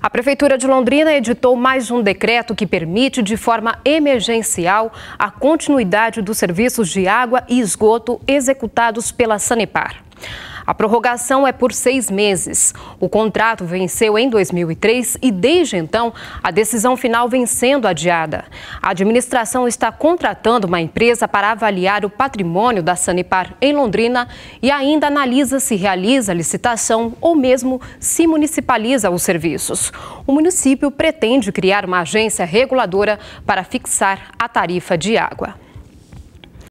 A Prefeitura de Londrina editou mais um decreto que permite, de forma emergencial, a continuidade dos serviços de água e esgoto executados pela Sanepar. A prorrogação é por 6 meses. O contrato venceu em 2003 e, desde então, a decisão final vem sendo adiada. A administração está contratando uma empresa para avaliar o patrimônio da Sanepar em Londrina e ainda analisa se realiza a licitação ou mesmo se municipaliza os serviços. O município pretende criar uma agência reguladora para fixar a tarifa de água.